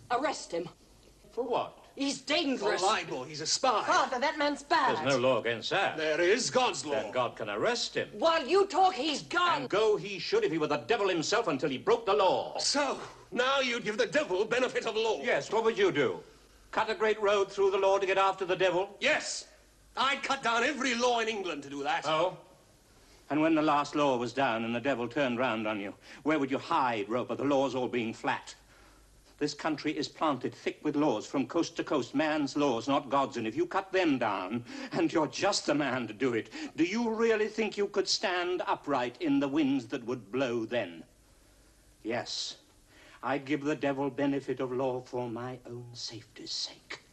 Arrest him. For what? He's dangerous. For libel. He's a spy. Father, that man's bad. There's no law against that. There is God's law. Then God can arrest him. While you talk, he's gone. And go he should if he were the devil himself until he broke the law. So, now you'd give the devil benefit of law. Yes, what would you do? Cut a great road through the law to get after the devil? Yes. I'd cut down every law in England to do that. Oh? And when the last law was down and the devil turned round on you, where would you hide, Roper, the laws all being flat? This country is planted thick with laws from coast to coast, man's laws, not God's. And if you cut them down, and you're just the man to do it, do you really think you could stand upright in the winds that would blow then? Yes, I'd give the devil benefit of law for my own safety's sake.